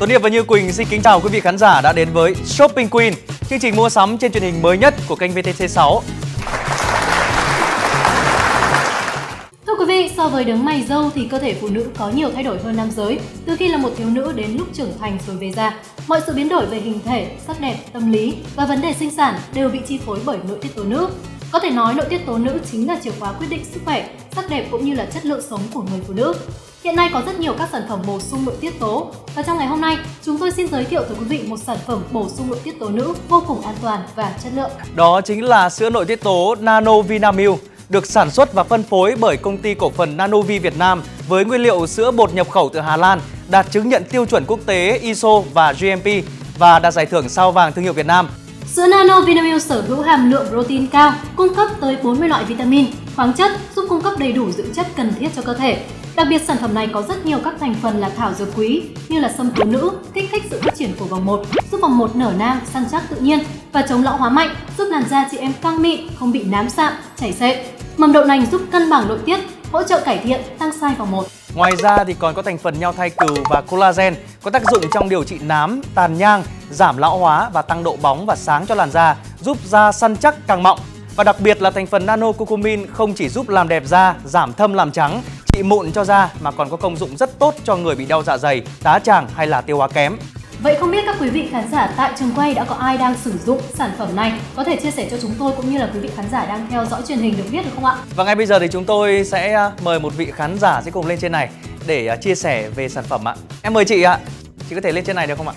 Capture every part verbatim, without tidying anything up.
Tuấn Hiệp và Như Quỳnh xin kính chào quý vị khán giả đã đến với Shopping Queen, chương trình mua sắm trên truyền hình mới nhất của kênh vê tê xê sáu. Thưa quý vị, so với đấng mày râu thì cơ thể phụ nữ có nhiều thay đổi hơn nam giới. Từ khi là một thiếu nữ đến lúc trưởng thành rồi về già, mọi sự biến đổi về hình thể, sắc đẹp, tâm lý và vấn đề sinh sản đều bị chi phối bởi nội tiết tố nữ. Có thể nói nội tiết tố nữ chính là chìa khóa quyết định sức khỏe, sắc đẹp cũng như là chất lượng sống của người phụ nữ. Hiện nay có rất nhiều các sản phẩm bổ sung nội tiết tố và trong ngày hôm nay chúng tôi xin giới thiệu tới quý vị một sản phẩm bổ sung nội tiết tố nữ vô cùng an toàn và chất lượng. Đó chính là sữa nội tiết tố Nano Vinamilk, được sản xuất và phân phối bởi công ty cổ phần Nanovi Việt Nam với nguyên liệu sữa bột nhập khẩu từ Hà Lan, đạt chứng nhận tiêu chuẩn quốc tế i ét o và giê em pê và đạt giải thưởng sao vàng thương hiệu Việt Nam. Sữa Nano Vinamilk sở hữu hàm lượng protein cao, cung cấp tới bốn mươi loại vitamin, khoáng chất, giúp cung cấp đầy đủ dưỡng chất cần thiết cho cơ thể. Đặc biệt sản phẩm này có rất nhiều các thành phần là thảo dược quý như là sâm tố nữ, kích thích sự phát triển của vòng một, giúp vòng một nở nang, săn chắc tự nhiên và chống lão hóa mạnh, giúp làn da chị em căng mịn, không bị nám sạm, chảy xệ. Mầm đậu nành giúp cân bằng nội tiết, hỗ trợ cải thiện, tăng size vòng một. Ngoài ra thì còn có thành phần nhau thai cừu và collagen có tác dụng trong điều trị nám, tàn nhang, giảm lão hóa và tăng độ bóng và sáng cho làn da, giúp da săn chắc càng mọng. Và đặc biệt là thành phần nano curcumin không chỉ giúp làm đẹp da, giảm thâm làm trắng, trị mụn cho da mà còn có công dụng rất tốt cho người bị đau dạ dày, tá tràng hay là tiêu hóa kém. Vậy không biết các quý vị khán giả tại trường quay đã có ai đang sử dụng sản phẩm này? Có thể chia sẻ cho chúng tôi cũng như là quý vị khán giả đang theo dõi truyền hình được biết được không ạ? Và ngay bây giờ thì chúng tôi sẽ mời một vị khán giả sẽ cùng lên trên này để chia sẻ về sản phẩm ạ. Em mời chị ạ. Chị có thể lên trên này được không ạ?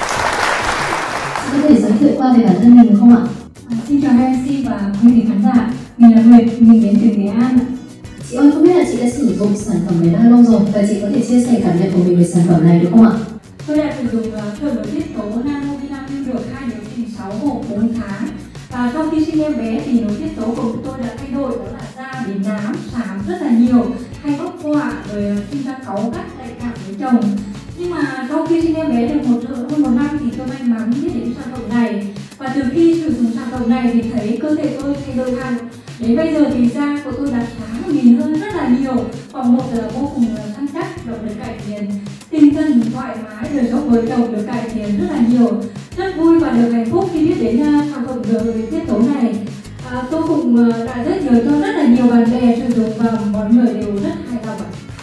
Chị có thể giới thiệu qua về bản thân mình được không ạ? À, xin chào hai em xê và quý vị khán giả. Mình là Nguyệt, mình đến từ Nghệ An. Chị ơi, không biết là chị đã sử dụng sản phẩm này bao lâu rồi và chị có thể chia sẻ cảm nhận của mình về sản phẩm này được không ạ? Tôi đã sử dụng uh, sữa nội tiết tố Nano Vinamilk được hai liệu trình sáu hộp bốn tháng. Và sau khi sinh em bé thì nội tiết tố của tôi đã thay đổi, đó là da bị nám, xám rất là nhiều, hay bốc họa, rồi sinh ra cáu gắt, nhạy cảm với chồng. Nhưng mà sau khi sinh em bé được một hơn một năm thì tôi may mắn biết đến sản phẩm này. Và từ khi sử dụng sản phẩm này thì thấy cơ thể tôi thay đổi hẳn. Đến bây giờ thì da của tôi đã sáng nhìn hơn rất là nhiều. Vòng một là vô cùng săn chắc, được cải thiện, tinh thần thoải mái, đời sống vợ chồng được cải thiện rất là nhiều. Rất vui và được hạnh phúc khi biết đến sản phẩm nội tiết tố này. À, tôi cũng đã rất nhiều cho rất là nhiều bạn bè sử dụng và mọi người đều rất hài lòng.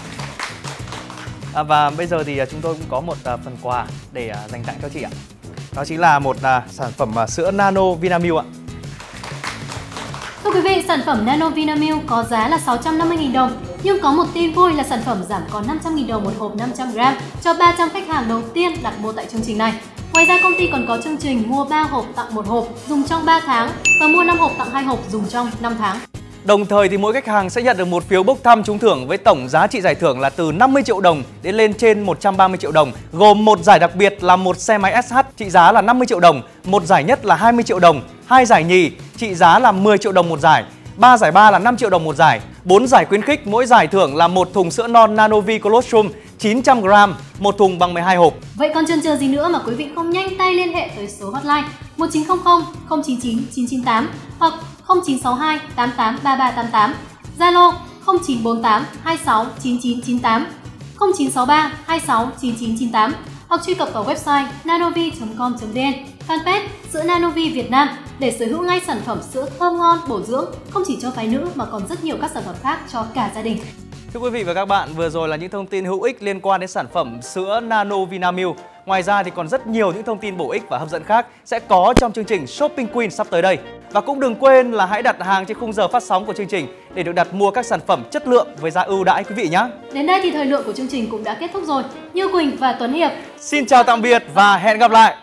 À, và bây giờ thì chúng tôi cũng có một uh, phần quà để uh, dành tặng cho chị ạ. Đó chính là một uh, sản phẩm uh, sữa Nano Vinamilk ạ. Thưa quý vị, sản phẩm Nano Vinamilk có giá là sáu trăm năm mươi nghìn đồng. Nhưng có một tin vui là sản phẩm giảm còn năm trăm nghìn đồng một hộp năm trăm gam cho ba trăm khách hàng đầu tiên đặt mua tại chương trình này. Ngoài ra công ty còn có chương trình mua ba hộp tặng một hộp dùng trong ba tháng và mua năm hộp tặng hai hộp dùng trong năm tháng. Đồng thời thì mỗi khách hàng sẽ nhận được một phiếu bốc thăm trúng thưởng với tổng giá trị giải thưởng là từ năm mươi triệu đồng đến lên trên một trăm ba mươi triệu đồng, gồm một giải đặc biệt là một xe máy ét hát trị giá là năm mươi triệu đồng, một giải nhất là hai mươi triệu đồng, hai giải nhì trị giá là mười triệu đồng một giải, ba giải ba là năm triệu đồng một giải, bốn giải khuyến khích, mỗi giải thưởng là một thùng sữa non Nanovi Colostrum chín trăm gam, một thùng bằng mười hai hộp. Vậy còn chần chờ gì nữa mà quý vị không nhanh tay liên hệ tới số hotline một chín không không không chín chín chín chín tám hoặc không chín sáu hai tám tám ba ba tám tám, Zalo không chín bốn tám hai sáu chín chín chín tám, không chín sáu ba hai sáu chín chín chín tám hoặc truy cập vào website nanovi chấm com chấm vn, fanpage sữa Nanovi Việt Nam để sở hữu ngay sản phẩm sữa thơm ngon, bổ dưỡng, không chỉ cho phái nữ mà còn rất nhiều các sản phẩm khác cho cả gia đình. Thưa quý vị và các bạn, vừa rồi là những thông tin hữu ích liên quan đến sản phẩm sữa Nano Vinamilk. Ngoài ra thì còn rất nhiều những thông tin bổ ích và hấp dẫn khác sẽ có trong chương trình Shopping Queen sắp tới đây. Và cũng đừng quên là hãy đặt hàng trên khung giờ phát sóng của chương trình để được đặt mua các sản phẩm chất lượng với giá ưu đãi quý vị nhé. Đến đây thì thời lượng của chương trình cũng đã kết thúc rồi. Như Quỳnh và Tuấn Hiệp xin chào tạm biệt và hẹn gặp lại.